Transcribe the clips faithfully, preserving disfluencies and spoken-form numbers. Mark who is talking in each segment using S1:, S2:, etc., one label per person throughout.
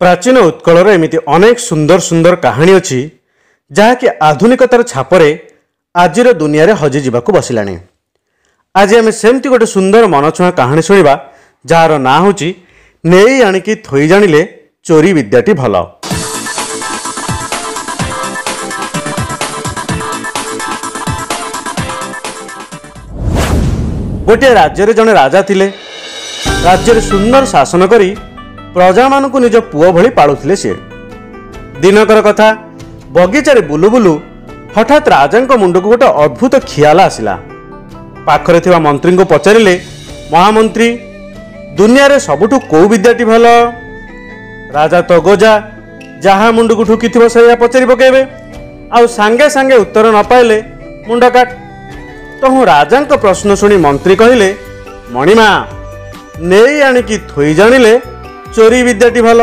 S1: प्राचीन उत्कलर एमिति अनेक सुंदर सुंदर कहानी अच्छी जहाँकि आधुनिकतार छापरे आजिर दुनिया रे हजि जीवाकु बसिलानी। आज आम सेमती गोटे सुंदर मनछुआ कहानी शुणा जार ना हूँ नेई आणिकी थोई जानिले चोरी विद्याटी भल। गोटे राज्य जड़े राजा थिले। राज्य सुंदर शासन करी प्रजा मानू निज पुओ भली पालुथिले। सी दिनकर कथा बगीचारे बुलु बुलु हठात राजा मुंड को गोटे अद्भुत खियाल आसिला। पाखरे थिबा मंत्री को पचारिले, महामंत्री दुनिया रे सबुठु को विद्याटी भल? राजा तो गोजा जहा मुंड को ठुकी थिबो सैया पचारि पकेबे। आउ सांगे सांगे उत्तर न पाइले मुंड काट। तो हूँ राजा प्रश्न शुणी मंत्री कहिले, मणिमा नेई आणिकी थोई जानिले चोरी विद्याटी भल।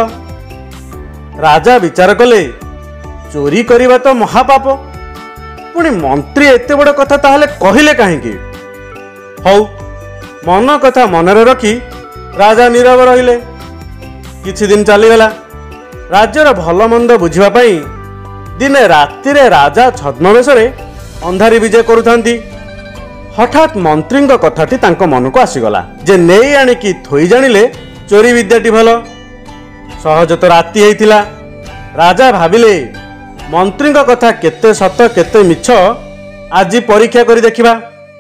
S1: राजा विचार कले, चोरी करिबा तो महापाप, पुणी मंत्री एते बड़ कथा ताहले कहिले काहेकि? हौ मन कथा मनरे रखी राजा नीरव रहिले। किछि दिन चलीगला। राज्यर भल मंद बुझिबा पई दिने रातिरे राजा छद्मवेशरे अंधारी विजय करुथांती। हठात मंत्री कथाटी तांको मन को आसीगला जे नेई आणिकी थोई जानिले चोरी विद्याटी भल। सहज तो राति हेइथिला। राजा भाविले, मंत्री कथा केते सत केते मिछ आज परीक्षा करी देखिबा।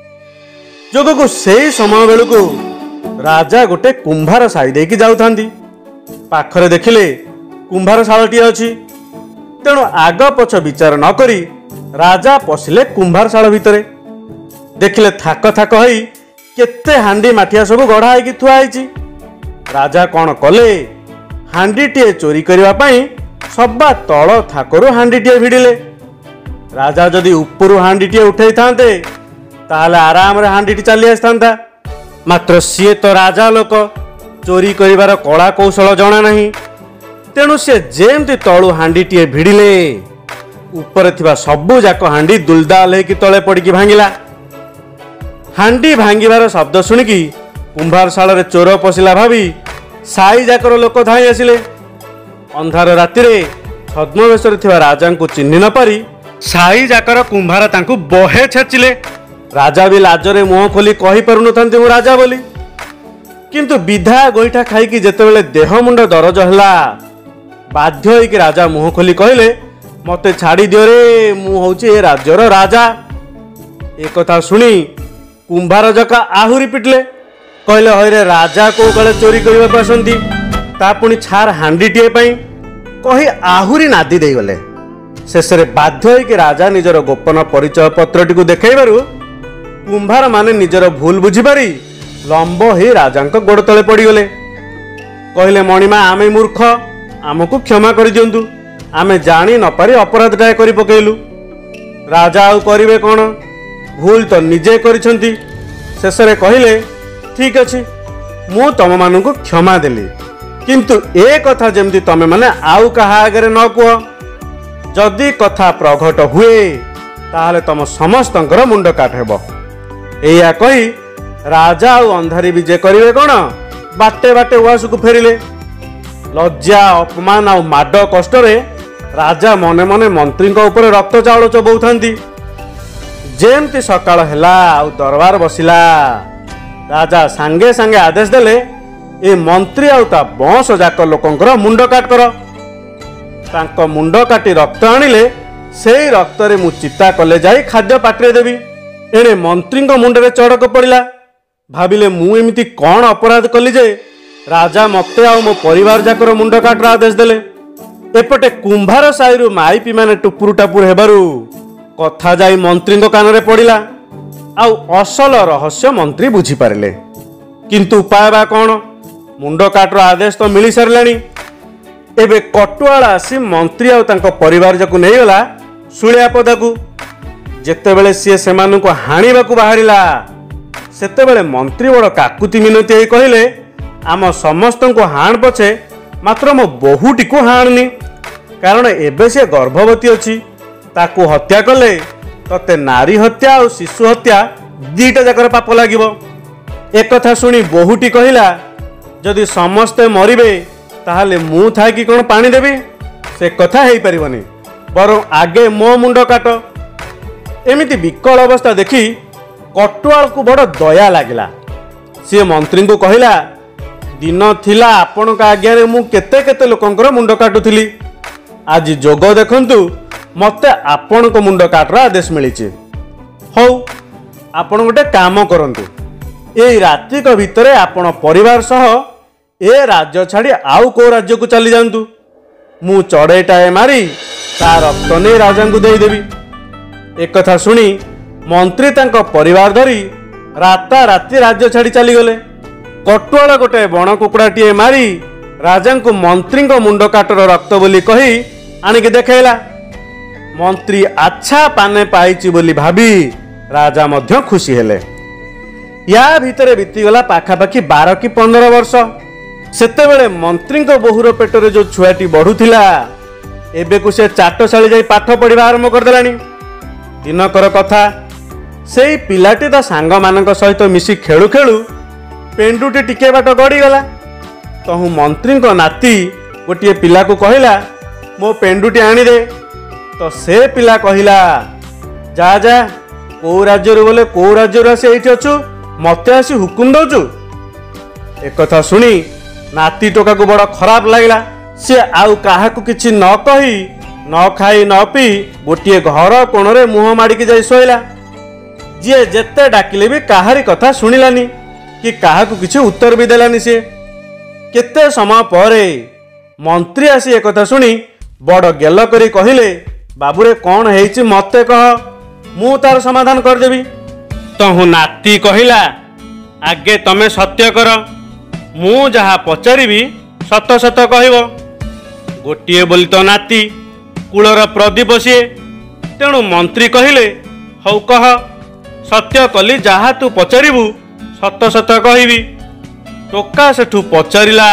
S1: जोगकु सेई समय बेलुकु राजा गोटे कुंभार साई देकी जाउथांती। पाखरे देखिले कुंभार शालटी अछि। तेणु आग पछ विचार न करी राजा पशिले कुंभार शाल भितरे। देखिले थाक थाक होई केते हांडी माठिया सब गढ़ा होइकी थुआ होइछि। राजा कौन कले, हांडीटीए चोरी करने पाई सबा तल थाकरू हांडीटीए भिड़िले। राजा जदि उपरू हांडीटीए उठे थांते ताहले आराम रे हांडीटी चली आसता। मात्र सीए तो राजा लोक, चोरी करिवार कला कौशल जना नहीं। तेणु से जेमती तलू हांडीटीए भिड़िले, ऊपर थिबा सबु जाक हांडी दुलदाल हेकी तले पड़िकी भांगिला। हांडी भांगिबार शब्द शुणिकी कुंभार शाल चोर पशिला भावी साई जाकर लोक धाई आसिले। अंधार रातिरे छद्मवेशरे थिबा राजा को चिन्ह न पारी साई जाकर कुंभार तांकु बहे छेचिले। राजा भी लाजरे मुह खोली कहि पारु नथांती मु राजा बोली। किंतु विधा गोईठा खाईकी जेतेबेले देह मुंड दरज हला, बाध्य होइकी राजा मुह खोली कहिले, मते छाड़ी दियो रे, मु होउची ए राज्यर राजा। ए कथा सुनी कुंभार जका आहुरी पिटले। कहले, हईरे राजा को गले चोरी करने को आसती, ता पुणी छार हांडीटीए पाई कही आहुरी नादी दे गले। शेष में बाध्य होइकी राजा निजर गोपन परिचय पत्रटी को देखैबारु कुंभार माने निजर भूल बुझिपारी लंब ही राजा गोड़ तले पड़गले। कहले, मणिमा आमे मूर्ख, आमको क्षमा कर दियंतु, आमे जानी न पारी अपराधटाए करि पकेइलु। राजा आउ करिवे कोन, भूल तो निजे करिसंती। शेष में कहले, ठीक अच्छे, मु तम मान को क्षमा देली, किंतु ए कथा जेमती तमे माने आउ कहा आगे न कह। जदि कथा प्रघट हुए ताहले तम समस्तंकर मुंड काट हेबो। एया कही राजा आउ अंधारी विजय करिवे कोन, बाटे बाटे उआस को फेरिले। लज्जा अपमान आउ माड कष्टरे राजा मने मने मंत्री ऊपर रक्त चाउल चबौथांती। जेमती सकाळ हेला आउ दरबार बसिला। राजा सांगे सांगे आदेश देले, ए मंत्री आउ ता बंश जाक लोकंकर मुंड काट कर। तांको मुंड काटी रक्त आनिले, सेई रक्त रे मु चिता कले जाई खाद्य पात्रे देवी। एणे मंत्री मुंडरे चड़क पड़िला। भाबिले, मु एमिति कौन अपराध कली जे राजा मते आउ मो परिवार जाकर मुंड काटर आदेश देले। एपटे कुंभार साईरु माइपी माने टुपुर टापुर हेबारु कथा जाई मंत्री कान पड़िला। आउ असल रहस्य मंत्री बुझी पारिले। किंतु उपाय बा कौन? मुंड काटर आदेश तो मिली सारलानी। एबे कटुआला आसी मंत्री आउ तांको परिवार जाकु नहीं गला सुलिया पदाकु। जेतेबेले सी सेमानकु हाणीबाकु बाहरिला, सेतेबेले मंत्री बड़ काकुति मिनती होई कहिले, आम समस्तंको हाण पछे मात्र मो बहुटी को हाणनी, कारण एबे से गर्भवती अछि। ताकू हत्या कले तते नारी हत्या और शिशु हत्या दीटा जाकर पाप लागिबो। एक कथा सुनी बहुटी कहिला, जदि समस्ते मरिबे ताहले मु थाकी कौन पानी देवी से कथा है पारिबनी बरं आगे मो मुंड काट। एमिति विकल अवस्था देखी कटुआल को बड़ दया लगिला। सी मंत्री को कहला दिन थिला आपण का आज्ञा रे मु केते केते लोकंकर मुंड काटुथिली आज जोग देखंतु मते आपण को मुंड काटर आदेश मिलिछि। हौ आपण गोटे काम करंतु ए राति को भितरे आपण परिवार सह ए राज्य छाड़ी आउ को राज्य को चली जांतु मु चढ़ेटाए मारी ता रक्त नहीं राजा को देदेवी। एक कथा सुनी मंत्री तांको परिवार धरी राता राति राज्य छाड़ी चली गले। कटुआल गोटे बण कुकुड़ाटीए मारी राजा को मंत्री मुंड काटर रक्त बोली कही आनिक देखैला। मंत्री आच्छा पाने पाइछि बोली भाभी राजा मध्य खुशी हेले। या भितरे बीतीगला पाखापाखि बारह कि पंद्रह वर्ष। सेतेबेले मंत्री बोहूर पेटरे जो छुआटी बढ़ुथिला एबे को से चाटशाली जाई पाठ पढ़िबा आरंभ करदेलानी। दिनकर कथा सेई पिलाटी ता सांग मानक सहित मिसी खेलु खेलु पेंडुटी टिके बाट गड़ी गला। तहु मंत्री को नाती गोटे पिला को कहला मो पेंडुटी आनी दे। तो से पिला कहला जा जा को राज्य बोले को राज्य आसी एठी अछु मते आसी हुकुम दउचु। एक कथा सुनी नाती टोका को बड़ खराब लगला। सी आउ काहाकू किछि न कही न खाई न पी गोटे घर कोणरे मुह माड़िकी जाई सोइला। जी जेते डाकिले भी काहारी कथा सुनिलानी कि काहाकू किछि उत्तर भी देलानी। से केते समय परे मंत्री आसी एक कथा सुनी बड़ गेल करी कहिले बाबूरे कौन हेइछि मते कह मु तार समाधान कर देबी। तहु नाती कहिला आगे तमे सत्य कर मु जहा पचारिबी सत सत कहब। गोटिए बोली तो नाती कूलर प्रदीप सीए तेणु मंत्री कहिले हौ कह सत्य कली जहा तू पचारिबू सत सत कहबी। टोका सेठू पचारिला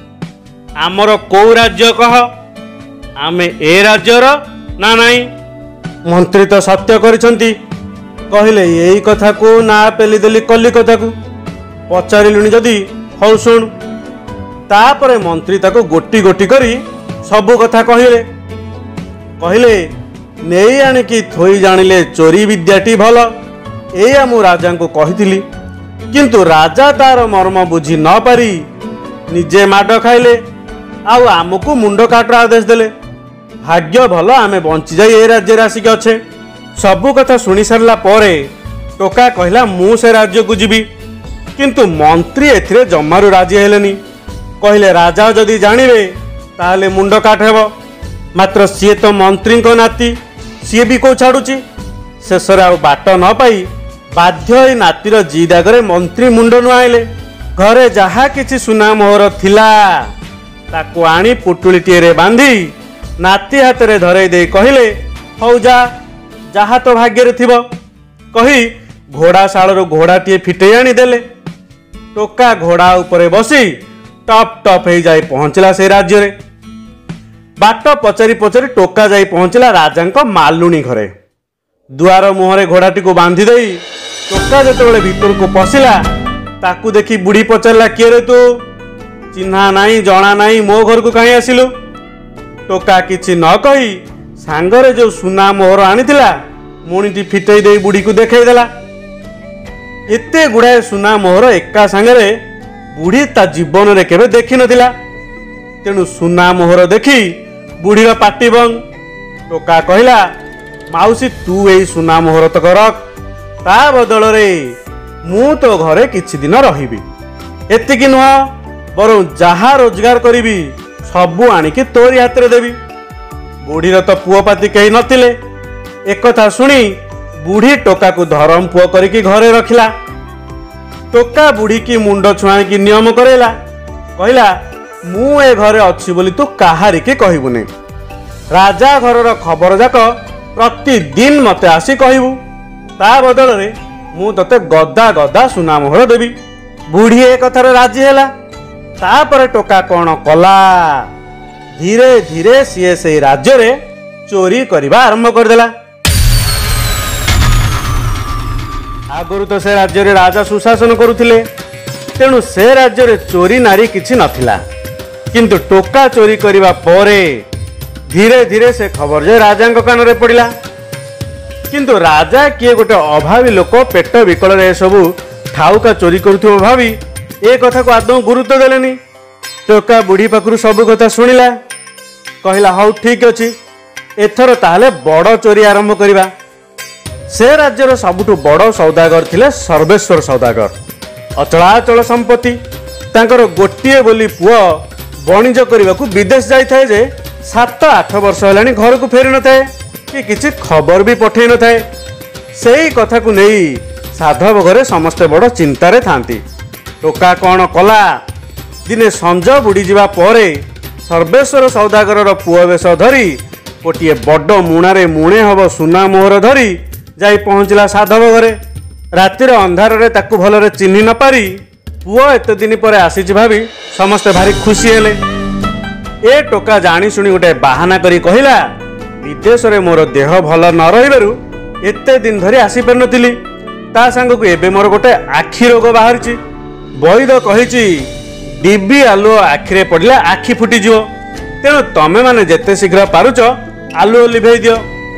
S1: आमर को राज्य कह आमे ए राज्यर ना नाई। मंत्री तो सत्य करिसंती कहले यही कथा को ना पेली देली कली कथा को पचारिलुनी जदी हौ सुन। तापरे मंत्री ताको गोटी गोटी करी सबु कथा कहले कहले नेई आनिकी थोई जानिले चोरी विद्याटी भल एया मु राजा को कहिथिली किंतु राजा तार मर्म बुझी न पारी निजे माड खाइले आउ आमको मुंड काटर आदेश देले। भाग्य भल आमे बंची जाई ए राज्य आसिक अच्छे। सबु कथा सुनी सारला परे टोका कहला मु से राज्य को जीवी किंतु मंत्री एथिरे जम्मारु राजी हेलेनी। कहले राजा जदि जानिबे ताहले मुंड काट हेबो मात्र सीए तो मंत्री को नाती सीए भी को छाड़ुची। शेषरे आउ बाट न पाई बाध्य नातीर जिद आगरे मंत्री मुंड नुआइले। घरे जहा किछि सुना मोहर थिला ताको आनी पुटुलीटिए रे बांधी नाती हाथ रे धरई दे कहले हौ जा जहा तो भाग्य रे थिबो कही घोड़ा शालर घोड़ाटीए फिटई आनी देले। टोका घोड़ा उपरे बसी टप टप हो जाई पहुंचला से राज्य रे। बाट पचारि पचारि टोका जाई पहुंचला राजा मालुणी घरे। दुआर मुहरे घोड़ाटी को बांधी देई टोका जेतेबेले भीतर को पशिला ताकू देखी बुढ़ी पचारला किए रे तू चिन्हा नाई जना नाई मो घर को कहीं आसिलु। टोका किछि न कही सांगरे जो सुना मोहर आनीथिला मुणीटी फिटई दे बुढ़ी को देखई देला। एते गुड़ाए सुना मोहर एका सांगरे बुढ़ी ता जीवन रे केबे देखि नथिला। तेणु सुना मोहर देखी बुढ़ीर पाटी बंग। टोका कहला माउसी तू एई सुना मोहर तक रख ता बदल रे मु तो घरे किछि दिन रहिबी। एतिकी नुह बरं जहा रोजगार करिबी सबु आनिकी तोरी हाथ रे देबी। बुढ़ीर तो पुओ पाती कहीं नथिले। एक कथा सुनी बुढ़ी टोका को धरम पुओ करिकी घरे रखिला। टोका बुढ़ी की मुंड छुआ की नियम करेला कहला मु ए घरे अच्छी बोली तू काहारी के कहबुनी। राजा घरर खबर जाक प्रतिदिन मते आसी कहबू ता बदल रे मु तते गदा गदा सुना मोहर देबी। बुढ़ी ए कथार राजी हैला। तापर टोका कौन कला धीरे धीरे सीए से राज्य रे चोरी करबा आरंभ करदेला। आगुरु तो से राज्य रे राजा सुशासन करुथिले तेणु से राज्य रे चोरी नारी किछि नथिला। किंतु टोका चोरी करने परे धीरे धीरे से खबर जे राजा कान में पड़ा। किंतु राजा किए गोटे अभावी लोक पेट विकल सबू ठाउका चोरी करुथिबो भावी ए कथा को आदौ गुरुत्व देलेनी। टोका बुढ़ी पाखु सबू कथा शुणिला, कहला हौ ठीक अच्छी, एथर ताहले बड़ चोरी आरंभ करिबा। से राज्यर सबुठु बड़ सौदागर थिले सर्वेश्वर सौदागर। अचलाचल संपत्ति तांकर गोटिए बोली पुओ वाणिज करने को विदेश जाए जे सात आठ वर्ष है घर को फेरी न थाए कि किसी खबर भी पठे न थाए। सेही कथा को नहीं साधव घरे समस्ते बड़ चिंतार थांती। टोका कौन कला, दिने संज बुड़ी जावा परे सर्वेश्वर सौदागर पुओ वेश धरी गोटे बड़ मुणारे मुणे हब सुना मोहर धरी जाई पहुँचला साधव घरे। रातिर अंधार रे ताकू भलरे चिन्ह न पारी पुओ एत दिन पर आसी भावी समस्ते भारी खुशी हेले। ए टोका जानी शुणी गोटे बाहाना करी कहिला, विदेश रे मोर देह भल न रहिबारु एते दिन धरी आसी पार नथिली, ता संग को एबे मोर गोटे आखि रोग बाहरिची। वैद कहिची डिबी आलुओ आखिरे पड़िला आखि फुटी जिवो, तेणु तमे माने जेते शीघ्र पारुच आलुओ लिभेई दियो।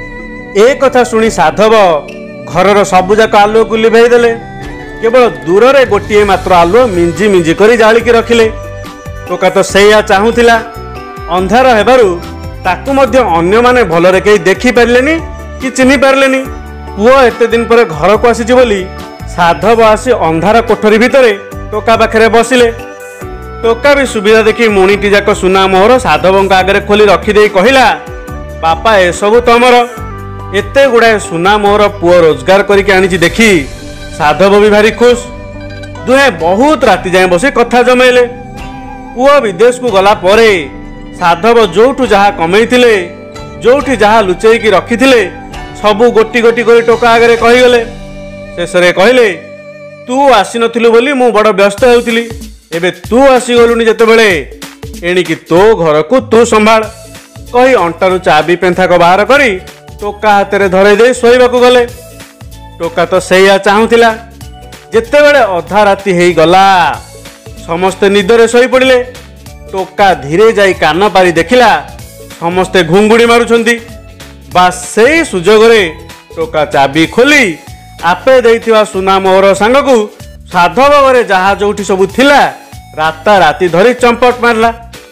S1: ए कथा शुणी साधव घरर सबुजाक आलुओ को लिभेई देले। केवल दूर रे गोटे मात्र आलुओ मिंजी मिंजी करी जालिकी रखिले। टोका तो सैया चाहूला, अंधार हेबारु ताकू मध्य अन्य माने भलरे केही देखि पारलेनी कि चिन्हि पारलेनी। पुओ एते दिन पर घर को आसीची बोली साधव आसी अंधार कोठरी भितरे टोका पाखरे बसिले। टोका भी सुविधा देखी मुणीटी जाक सुना मोहर साधवଙ୍କ आगरे खोली रखिदे कहिला, बापा ए सबु तमर। एते गुड़ाए सुना मोहर पुओ रोजगार करके आनिची देखी साधव भी भारी खुश। दुहे बहुत राति जाए बसी कथा जमेले। पुओ विदेश को गला परे साधव जोठू जहा कमई थिले, जोठी जहा लुचेकी रखिथिले सबू गोटी गोटी कर टोका आगरे कहीगले। शेष कहले, तू आसी नथिलु बोली मु बड़ व्यस्त होउथिली, एबे तू आसी गलुनी जेतेबेले एणिकी तो घर को तू संभाल कही अंटारू चाबी पेंथाक बाहर करी टोका हाथ में धरे दे शोइबाकू गले। टोका तो सैया चाहूला, जेतेबेले अधा राति हेई गला समस्ते निदरे शोई पड़िले। टोका धीरे जाई कान पारी देखिला समस्ते घुंगुड़ी मारुछंती। बास सेई सुजोग रे टोका चाबी खोली आपे देइथिबा सुना मोहर सांगकू साधव घरे जहा जोठी सबू थिला राता राति धरी चंपट मारला।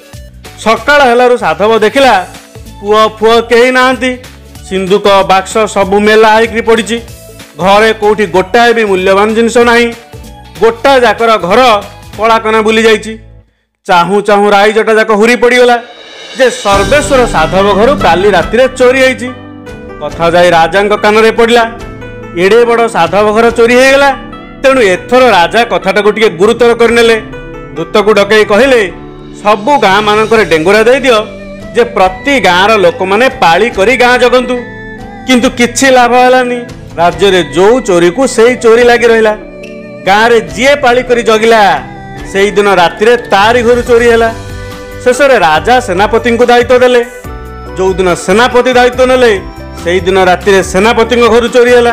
S1: सकाळ हेलारु साधव देखिला पुओ फुओ केही नाहंती, सिंधुक बाक्स सबू मेला होइकरी पड़िची। घरे कोठी गोटाए भी मूल्यवान जिनिस नाही, गोटा जाकर घर कलाकना बुली जाइची। चाहू चाहू राइजटा जाक हुरी पड़ीगला जे सर्वेश्वर साधव घर काली राति चोरी होइची। कथा जाई राजा कान में पड़ा, एड़े बड़ साधव घर चोरी हो गला। तेणु एथर राजा कथाटा को गुरुतर करनेले। दूत को डकई कहले, सबू गाँ मानक डेंगुरा दे दियो जे प्रति गाँर लोक मैंने पाली करी गाँ जगंतु। किंतु किछि लाभ हेलानी, राज्य रे जो चोरी को सेई चोरी लगी रहिला। गाँ रे जीए पाली करी जगिला सेई दिन राति रे तारी घर चोरी हैला। शेष रे राजा सेनापति को दायित्व देले। जो दिन सेनापति दायित्व नेले सेई दिन राति रे सेनापति घर चोरी हैला।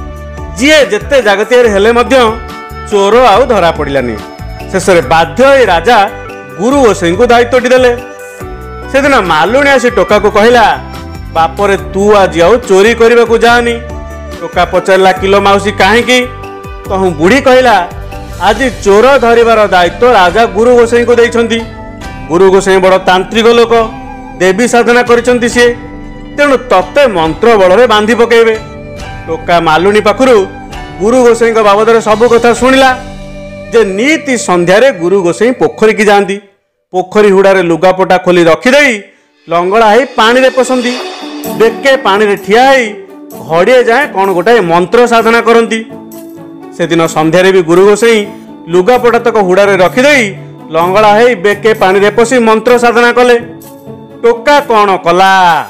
S1: जीए जेते जागतियार हेले मध्य चोर आउ धरा पड़िलानी। शेष रे बाध्य होई राजा गुरु गोसाई को दायित्व देले। से दिन मालुणी आसी टोका को कहला, बापरे तू आज आउ चोरी करने को जानी। टोका पचारा, किलो माउसी कहीं? कहूँ बुढ़ी कहला, आज चोर धरिबार दायित्व राजा गुरु गोसाई को देइछंती। गुरु गोसाई बड़ तांत्रिक लोक, देवी साधना करिसंती से, तेणु तत्ते मंत्र बल रे बांधी पकेबे। टोका मालुणी पाखुरु गुरु गोसाई बाबद सबू कथा शुणिला जे नीति संध्यारे गुरु गोसाई पोखरी की जाती। पोखरी हुड़ारे लुगापटा खोली रखिदे लंगड़ा ही पानी रे पसंदी। बेके पानी रे ठिया ही घड़िए जाए कौन गोटाए मंत्र साधना करती। से दिन संध्यारे भी गुरु गोसाई लुगापटा तक हुड़ारे रखिदे लंगड़ा ही बेके पानी रे पसी मंत्र साधना कले। टोका कौन कला,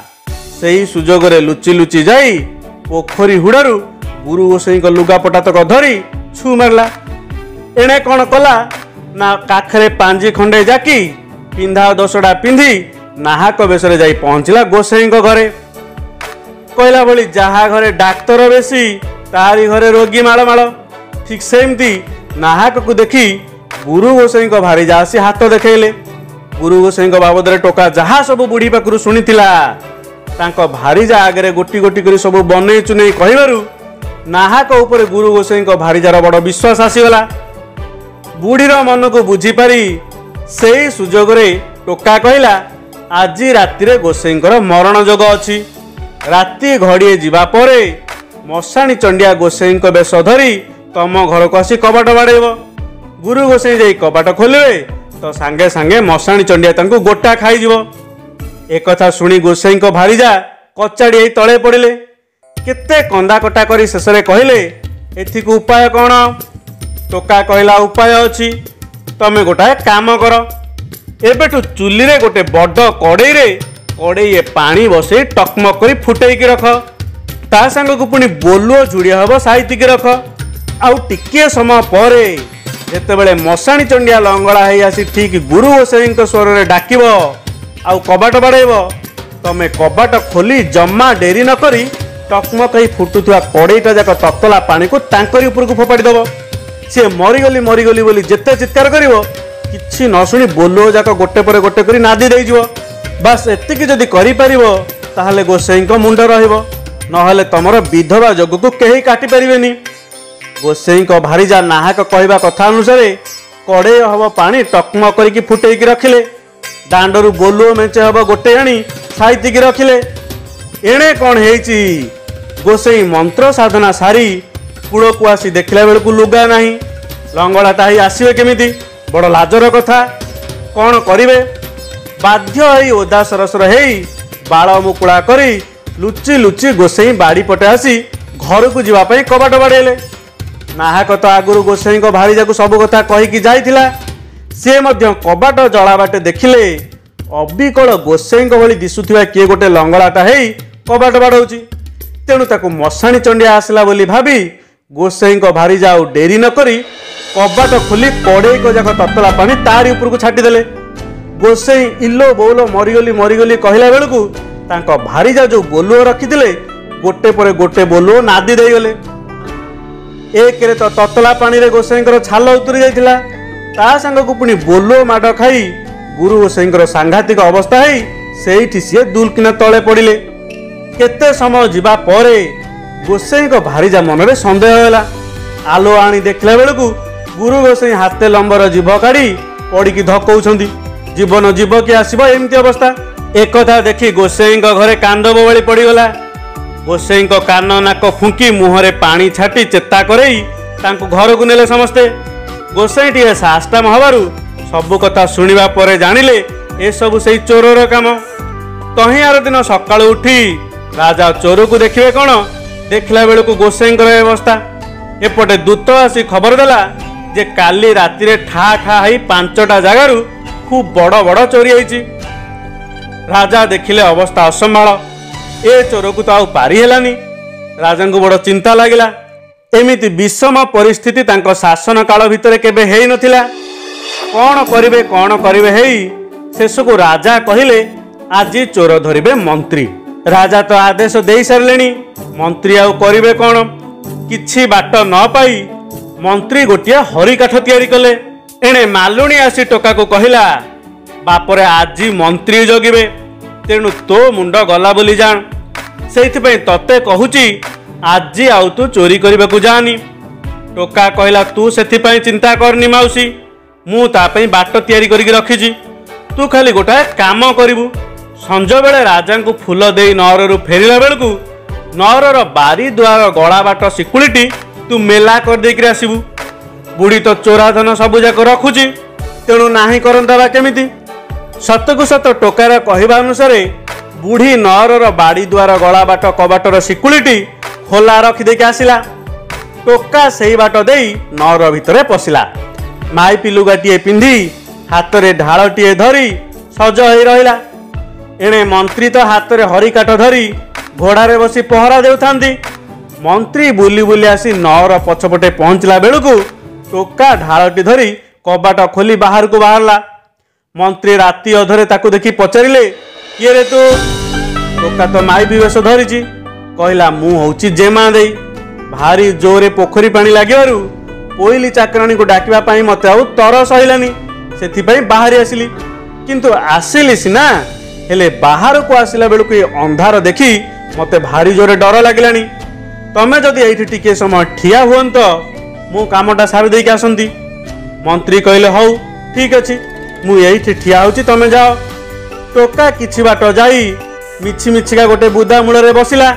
S1: सेई सुजोग रे लुचि लुचि जाई पोखरी हुड़ारू गुरु गोसाई लुगापटा तक धरी छु मारला। एणे कौन कला ना काखरे पांजी खंडे जाकी पिंधा दशटा पिंधी नाहक बेसरे जाई पहुंचला गोसाई घरे। कहला भली जहा घरे डाक्तर बेसी तारी घरे रोगी माड़ माड़। ठीक सेमती नाहक को देखी गुरु गोसाई भारी जासी हाथ देखले। गुरु गोसाई बाबद टोका जहा सब बुढ़ी पाखु शुणी भारीजा आगे गोटी गोटी कर सब बन चुने कहू नाहक उपर गुरु गोसाई भारीजार बड़ विश्वास आसीगला। बुढ़ीर मन को बुझीपारी से सुजोग टोका कहला आज राति गोसाई मरण जोग अच्छी राति घड़िए जावापर मशाणी चंडिया गोसाई बेश धरी तम घर को आसी कबाट बाड़ेब। गुरु गोसाई जाई कबाट खोलिए तो सांगे सांगे मशाणी चंडिया तांको गोटा खाईजिव। एक कथा सुनी गोसाई भारीजा कचाड़ी तले पड़े केते कंदा कटा करी शेष कहले एथिक उपाय कौन? टोका कहला उपाय अच्छी तमे गोटाए काम कर एबेठु चुली रे गोटे बड़ कड़ई रे कड़ई पानी बसई टकमक कर फुटेक रख ता सांग को पुणी बोलुओ जुड़िया हम साइतिक रख आउ टिके समय पर जेतेबेले मशाणी चंडिया लंगड़ा है आसी ठीक गुरु गोसाई स्वर में डाकिब आउ कबाट बाड़ेब तमे कबाट खोली जम्मा डेरी न करी टकमक फुटुवा कड़ईटा जाक ततला पानी को तांकरी ऊपर को फोपाड़ी दब। सी मरीगली मरीगली बोली जेते चित्कार कर किछि न शुणी बोलो जाक गोटे पर गोटे करी नादी देइजिवो। बास एतिकी जदि करि परिबो ताहले गोसाई मुंड रहिबो नहले तमर विधवा जोग को केही काटी परिबेनी। गोसाई भारीजा नाहक कहवा कथा अनुसार कड़े हम पानी टकमक करके फुटेक रखिले दांडरू बोलुओ मेचे हम गोटे आनी साइतिक रखिले। एणे कौन हेची गोसाई मंत्र साधना सारी कूड़ को आसी देखला बेलू लुगा नहीं लंगड़ाटा ही आसवे केमिति बड़ लाजर कथा कौन करिवे बाध्य होई ओदा सरसर हेई बाल मुकुड़ा करी लुचि लुचि गोसाई बाड़ी पटे आसी घर को जीवाई कबाट बाड़ेले। नाहक तो आगुरु गोसाई भारीजा को सब कथा कहीकि जाइथिला सी मध्य कबाट जला बाटे देखिले अबिकल गोसाई भली दिशुथिबा किए गोटे लंगड़ाटा हेई कबाट बाड़ौची तेणु ताकू मशाणी चंडिया आसला बोली भावी गोसाई भारीजा आउ डेरी न करी कबाट खोली कड़ई को जाक ततला पानी तारी ऊपर को छाटिदेले। गोसाई इलो बोलो मरीगली मरीगली कहला बेलू तांको भारीजा जो बोलुओ रखिथिले गोटे पर गोटे बोलुओ नादी देगले। एक रे तो ततला पानी रे गोसाई छाल उतरी जाइथिला ता संग को पुणी बोलुओ माड खाई गुरु गोसाई सांघातिक अवस्था है सेठी सी दुलकिना तले पड़े। केते समय जीवा परे गोसाई भारीजा मन में सन्देह होला आलो आनी देखला बेलू गुरु गोसाई हाथे लंबर जीव काढ़ी पड़ी धकौछंती जीवन जीव कि आसब एमती अवस्था। एक कथा देखी गोसाई घरे कांद बोली पड़गला। गोसाई कान नाक फुंकी मुहरे पानी छाटी चेता करई तांको घर को नेले समस्ते। गोसाई टी साष्टाम हबारु सबु कथा शुणिबा परे जानिले ए सबु सेई चोरर काम। तही आर दिन सकाळु उठी राजा चोर को देखिए कौन देखला बेलू गोसाई अवस्था। एपटे दूत आसी खबर देला जे काली राति रे ठा ठा हई पांचटा जगारू खूब बड़ बड़ चोरी होईची। राजा देखिले अवस्था असंभाल ए चोर को तो आउ पारी हेलानी। राजा को बड़ चिंता लगिला एमिति विषम परिस्थिति तांको शासन काल भितर केबे हेई नथिला। कौन करिवे कौन करिवे हेई शेष को राजा कहिले आज चोर धरिबे मंत्री। राजा तो आदेश दे सारे मंत्री आउ करिवे कौन किछि बाट न पाई मंत्री गोटिया हरी काठ तैयारी कले। एणे मालुणी आसी टोका को कहिला बापरे आज मंत्री जगिबे तेणु तो मुंड गला बोली जान सेइथिपई तते कहूची आज आउ तू चोरी करबा को जानी। टोका कहला तू सेथिपई चिंता करनी माउसी मु तापई बाट तैयारी करिक रखिजी तू खाली गोटाए काम करिवु। संज बेले राजा को फूल दे नहर रु फेरिला बेलू नहर बारी द्वार गला बाट सिकुलीटी तू मेला कर देकर आसबू। बुढ़ी तो चोरा धन सबू जाक रखुची तेणु नाही करंता केमिति। सतकु सत टोकार कहवा अनुसार बुढ़ी नहर बाड़ी द्वार गला बाट कबाटर सिकुलीटी खोला रखिदेक आसला। टोका से बाट दे नहर भितर पशिला माइपी लुगाटीए पिंधि हाथ में ढालटीए धरी सज हो रहा। एणे मंत्री तो हाथ में हरी काठ धरी घोड़ारे बसी पहरा देउथांती। मंत्री बुली बुली आसी नहर पछपटे पहुंचला बेलू टोका ढालटी धरी कबाट खोली बाहर को बाहरला। मंत्री राति अधरे ताकू देखी पचारिले किए रे तू? टोका तो माई बेश धरी कहला मु होची जेमा देई भारी जोरे पोखरी पानी लागिबारु कोइली चाकराणी को डाकिबा पई मते आउ तर सहिलानी सेथिपई बाहरी आसिली। किंतु आसिली सीना हेले बाहर को आसिला बेलू ये अंधार देखी मते भारी जोरे डर लगिलानी। तमे जदि एठी टिके समय ठिया हुअंत मु कामटा सारी देके आसंती। मंत्री कहले हौ ठीक अछि मु एठी ठिया होची तमे जाओ। टोका किछि बाट जाई मिछि मिछिका गोटे बुदा मूल बसिला।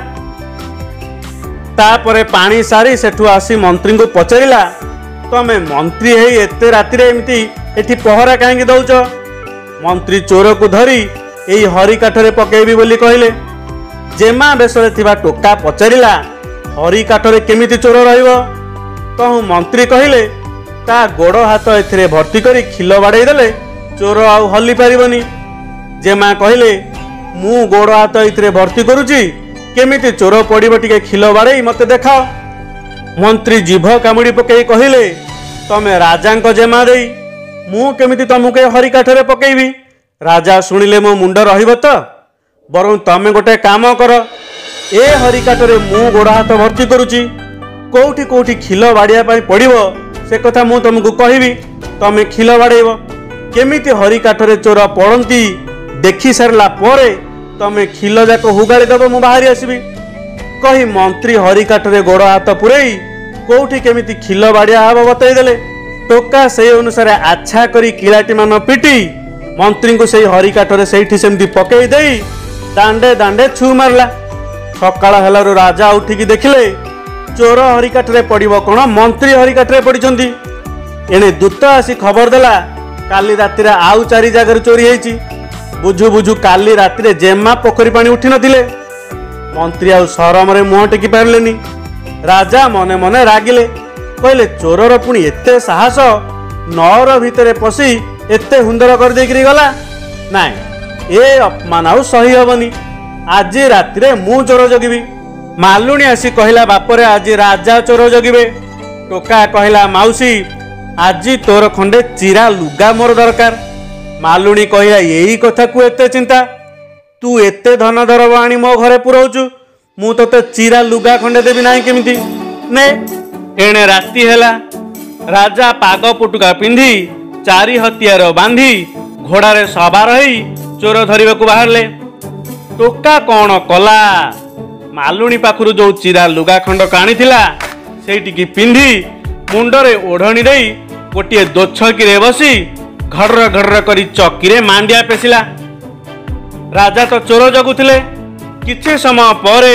S1: तापरे पानी सारी सेठु आसी मंत्री को पचारिला तमे मंत्री हेई एते रातिरे एमती एठी पहरा काहेकि दउच। मंत्री चोर को धरी एई हरी काठरे पकेबी बोली कहले। जेमा बेसरे थिबा टोका पचारिला हरी काठरे केमिति चोर रहिबो। कहूँ मंत्री कहले ता गोड़ हाथ एथिरे भर्ती करी खिल बाड़े देले चोर आउ हल्ली पारिबनी। जेमा कहले मु गोड़ हाथ एथिरे भर्ती करूची केमिति चोर पड़िबो टिके खिल बाड़े मते देखाओ। मंत्री जीभ कामुड़ी पकई कहले तमे राजांक जेमा देई मु केमिति तमुके हरी काठरे पकेइबी। राजा शुणिले मो मुंड रहिबो त बरं तमे गोटे काम कर ए हरी काठरे मु गोड़ हाथ भर्ती करूची कोठी कोठी खिल बाड़िया पाई पड़िबो से कथा मु तुमको कहबी तमे खिल बाड़ेइबो। केमिति हरी काठरे चोर पड़ंती देखि सारला परे तमे खिल जाक हुगाड़ी दबो मु बाहरी आसीबी। कही मंत्री हरी काठरे गोड़ हाथ पुरेई कोठी केमिति खिल बाड़िया हबो बतई देले। टोका से अनुसार आछा करी किलाटी मान पिटी मंत्री को सही हरी काठरे सेठी सेमती पकई देई दांडे दांडे छु मारला। सकाळ हेलारु राजा उठिकी देखिले चोर हरी काठरे पड़िबो कोन मंत्री हरी काठरे पड़िछंती। एने दूत आसी खबर देला काली रातिरे आउ चारि जागर चोरी हेची। बुझु बुझु काली रातिरे जेमा पोखरी पानी उठी नथिले। मंत्री आउ शरम रे मुह टेकी पारलेनी। राजा मने मने रागिले कहले चोरर पुणी एते साहस नौर भितरे पसी एते हुंदर कर देकरी गला नाई ए अपमान आउ सही हबनी। आज रातिरे मु चोर जगिबी। मालुणी आसी कहला बापरे आज राजा चोर जगिबे। टोका कहला माउसी आज तोर खंडे चिरा लुगा मोर दरकार। मालुणी कहला यही कथा को एते चिंता तू एते धन दरब आनी मो घरे पुरौचु मु तते चिरा लुगा खंडे देबी नाही केमिति ने। एणे राति हेला राजा पाग पुटुका पिंधी चारि हथियार बांधी घोड़ारे सवार होई चोर धरिबाकू बाहरले। टोका कौन कला मालुणी पाखरु जो चिरा लुगा खंड काणीथिला सेटिकी पिंधी मुंडरे ओढ़णी देई गोटे दोछकीरे बसी घड्र घड्र करी चकीरे मांडिया पेसिला। राजा तो चोर जगुथिले। किछि समय परे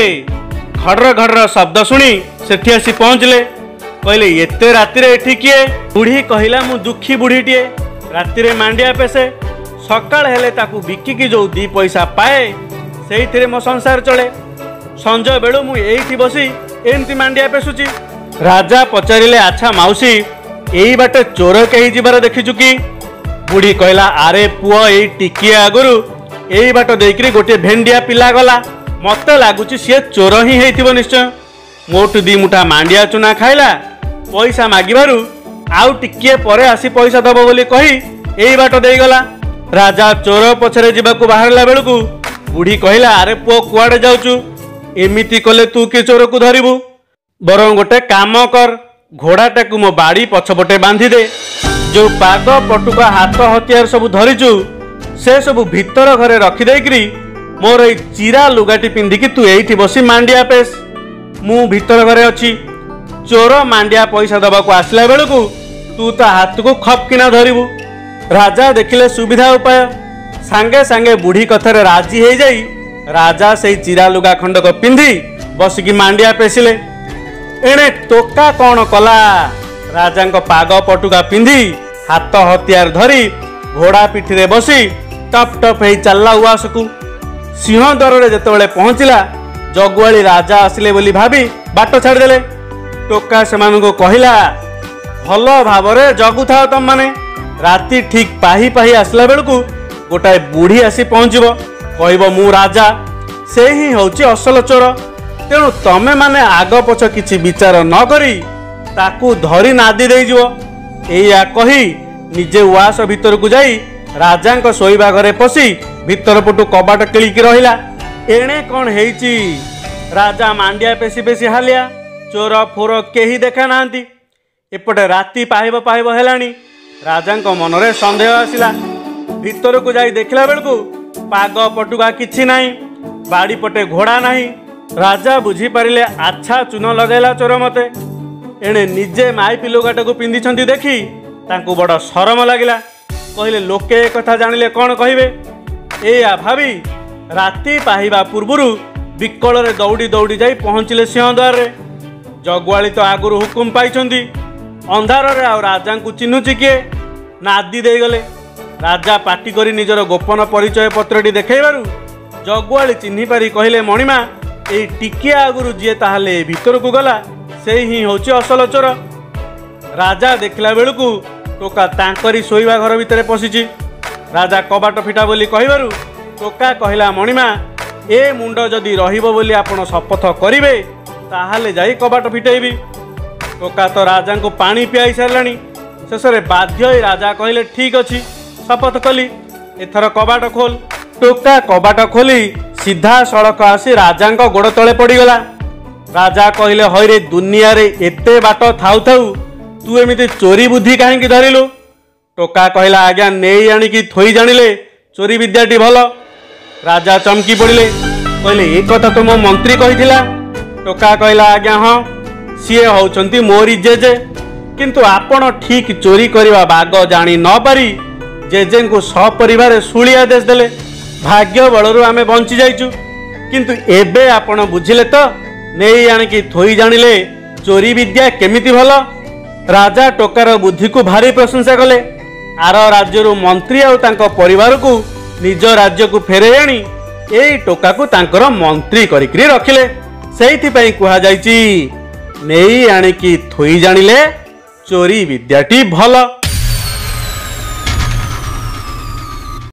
S1: घड्र घड्र शब्द शुणी सेठी आसी पहुंचले। कहले एते रातिरे एठी किए। बुढ़ी कहला मु दुखी बुढ़ीटिए रातिरे मांडिया पेसे सकाळ हेले ताकू बिकिकी जो दी पैसा पाए सेइथिरे मो संसार चले। संज बेलू मु एइठी बसी एमती मांडिया पेसुची। राजा पचारिले अच्छा माउसी एई बाटे चोर केही जिबार देखिचु कि। बुढ़ी कहला आरे पुओ एई टिकिए आगुरु एई बाट देइकरी गोटे भेंडिया पिला गला मते लागुची सी चोर ही हेइथिबो निश्चय। मोटू दी मुठा मांडिया चुना खाइला पैसा मागिबारु आउ टिकिए परे आसी पैसा दबो बोली कही एई बाट देई गला। राजा चोर पछरे जिबाकू बाहरला बेलकू बुढ़ी कहला आरे पुओ कुआडे जाउचु एमिति कले तू कि चोर को धरिबु बरं गोटे काम कर घोड़ाटा को मो बाड़ी पछपटे बांधी दे। जो पाग पटुका हाथ हथियार सब धरिचु से सब भीतर घरे रखी देकरी मोर ए चिरा लुगाटी पिंधिकी तू एइठी बसी मांडिया पेस मु भीतर घरे अछि। चोर मांडिया पैसा दबाकू आसला बेलकू तू ता हाथ को खपकिना धरिबु। राजा देखिले सुविधा उपाय सांगे सांगे बुढ़ी कथारे राजी हो जाई राजा से चिरा लुगा खंडक पिंधि बसिकी मांडिया पेसिले। एणे टोका कौन कला राजा पाग पटुका पिंधि हाथ हथियार धरी घोड़ा पिठी बसी टप टप हो चलला उआस को। सिंह दर जेतेबेले पहुंचला जगुआली राजा आसिले बोली भाभी बाट छाड़देले। टोका सेमानंको कहला भल भावरे जगुथाओ तम माने राति ठीक पाही पाही आसला बेलकू गोटाए बुढ़ी आसी पहुंचब कहब मु राजा से ही होची असल चोर तेणु तमे माने आग पछ किछि विचार न करी ताकू धरी नादी देइजिवो। एया कही निजे उआस भीतर को जाई राजांक शोइबा घरे पसी भीतर पटु कबाट किलिकी रहिला। एणे कौन हेइची राजा मांडिया पेसी पेसी हालिया चोर फोर केही देखा नांती। एपटे राति पाहिब पाहिब हेलानी राजांक मनरे संदेह आसिला ଭିତରକୁ ଯାଇ ଦେଖିଲା ବେଳକୁ ପାଗ ପଟୁକା କିଛି ନାହିଁ, ବାଡ଼ି ପଟେ ଘୋଡ଼ା ନାହିଁ। ରାଜା ବୁଝିପାରିଲେ ଆଚ୍ଛା ଚୂନ ଲଗାଇଲା ଚୋର ମତେ। ଏଣେ ନିଜେ ମାଇପି ଲୁଗାଟାକୁ ପିନ୍ଧିଛନ୍ତି ଦେଖି ତାଙ୍କୁ ବଡ଼ ସରମ ଲାଗିଲା। କହିଲେ ଲୋକେ ଏ କଥା ଜାଣିଲେ କ'ଣ କହିବେ। ଏଇଆ ଭାବି ରାତି ପାହିବା ପୂର୍ବରୁ ବିକଳରେ ଦୌଡ଼ି ଦୌଡ଼ି ଯାଇ ପହଞ୍ଚିଲେ ସିଂହଦ୍ୱାରରେ। ଜଗୁଆଳି ତ ଆଗରୁ ହୁକୁମ ପାଇଛନ୍ତି, ଅନ୍ଧାରରେ ଆଉ ରାଜାଙ୍କୁ ଚିହ୍ନୁଛି କିଏ? ନାଦି ଦେଇଗଲେ। ରାଜା ପାଟି କରି ନିଜର ଗୋପନ ପରିଚୟ ପତ୍ରଟି ଦେଖାଇବାରୁ ଜଗୁଆଳି ଚିହ୍ନି ପାରି କହିଲେ ମଣିମା, ଏଇ ଟିକିଏ ଆଗରୁ ଯିଏ ତାହେଲେ ଏ ଭିତରକୁ ଗଲା ସେଇ ହିଁ ହେଉଛି ଅସଲ ଚୋର। ରାଜା ଦେଖିଲା ବେଳକୁ ଟୋକା ତାଙ୍କରି ଶୋଇବା ଘର ଭିତରେ ପଶିଛି। ରାଜା କବାଟ ଫିଟା ବୋଲି କହିବାରୁ ଟୋକା କହିଲା ମଣିମା, ଏ ମୁଣ୍ଡ ଯଦି ରହିବ ବୋଲି ଆପଣ ଶପଥ କରିବେ ତାହେଲେ ଯାଇ କବାଟ ଫିଟେଇବି। ଟୋକା ତ ରାଜାଙ୍କୁ ପାଣି ପିଆଇ ସାରିଲାଣି। ଶେଷରେ ବାଧ୍ୟ ହୋଇ ରାଜା କହିଲେ ଠିକ୍ ଅଛି, ଶପଥ କଲି, ଏଥର କବାଟ ଖୋଲ। ଟୋକା କବାଟ ଖୋଲି ସିଧା ସଳଖ ଆସି ରାଜାଙ୍କ ଗୋଡ଼ ତଳେ ପଡ଼ିଗଲା। ରାଜା କହିଲେ ହଇରେ ଦୁନିଆରେ ଏତେ ବାଟ ଥାଉ ଥାଉ ତୁ ଏମିତି ଚୋରି ବୁଦ୍ଧି କାହିଁକି ଧରିଲୁ? ଟୋକା କହିଲା ଆଜ୍ଞା ନେଇ ଆଣିକି ଥୋଇ ଜାଣିଲେ ଚୋରି ବିଦ୍ୟାଟି ଭଲ। ରାଜା ଚମକି ପଡ଼ିଲେ, କହିଲେ ଏ କଥା ତ ମୋ ମନ୍ତ୍ରୀ କହିଥିଲା। ଟୋକା କହିଲା ଆଜ୍ଞା ହଁ, ସିଏ ହେଉଛନ୍ତି ମୋରି ଜେଜେ, କିନ୍ତୁ ଆପଣ ଠିକ୍ ଚୋରି କରିବା ବାଗ ଜାଣି ନ ପାରି ଜେଜେଙ୍କୁ ସପରିବାର ଶୁଳି ଆଦେଶ ଦେଲେ। ଭାଗ୍ୟ ବଳରୁ ଆମେ ବଞ୍ଚି ଯାଇଛୁ, କିନ୍ତୁ ଏବେ ଆପଣ ବୁଝିଲେ ତ ନେଇ ଆଣିକି ଥୋଇ ଜାଣିଲେ ଚୋରି ବିଦ୍ୟା କେମିତି ଭଲ। ରାଜା ଟୋକାର ବୁଦ୍ଧିକୁ ଭାରି ପ୍ରଶଂସା କଲେ। ଆର ରାଜ୍ୟରୁ ମନ୍ତ୍ରୀ ଆଉ ତାଙ୍କ ପରିବାରକୁ ନିଜ ରାଜ୍ୟକୁ ଫେରାଇ ଆଣି ଏଇ ଟୋକାକୁ ତାଙ୍କର ମନ୍ତ୍ରୀ କରିକିରି ରଖିଲେ। ସେଇଥିପାଇଁ କୁହାଯାଇଛି ନେଇ ଆଣିକି ଥୋଇ ଜାଣିଲେ ଚୋରି ବିଦ୍ୟାଟି ଭଲ।